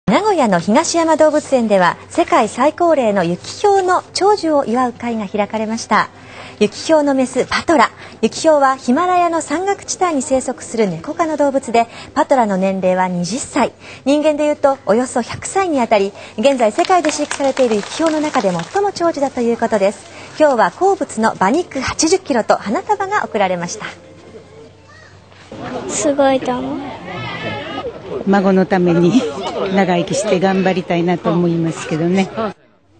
名古屋の東山動物園では世界最高齢のユキヒョウの長寿を祝う会が開かれました。ユキヒョウのメスパトラ。ユキヒョウはヒマラヤの山岳地帯に生息するネコ科の動物で、パトラの年齢は20歳。人間でいうとおよそ100歳にあたり、現在世界で飼育されているユキヒョウの中で最も長寿だということです。今日は好物の馬肉80キロと花束が贈られました。 すごいと思う。 孫のために長生きして頑張りたいなと思いますけどね。